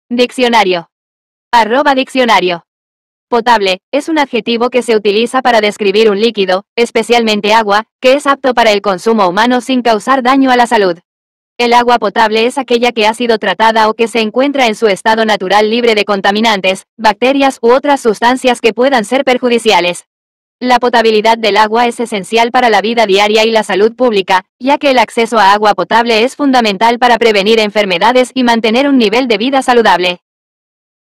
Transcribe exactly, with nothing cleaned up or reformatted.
Diccionario. Arroba diccionario. Potable, es un adjetivo que se utiliza para describir un líquido, especialmente agua, que es apto para el consumo humano sin causar daño a la salud. El agua potable es aquella que ha sido tratada o que se encuentra en su estado natural libre de contaminantes, bacterias u otras sustancias que puedan ser perjudiciales. La potabilidad del agua es esencial para la vida diaria y la salud pública, ya que el acceso a agua potable es fundamental para prevenir enfermedades y mantener un nivel de vida saludable.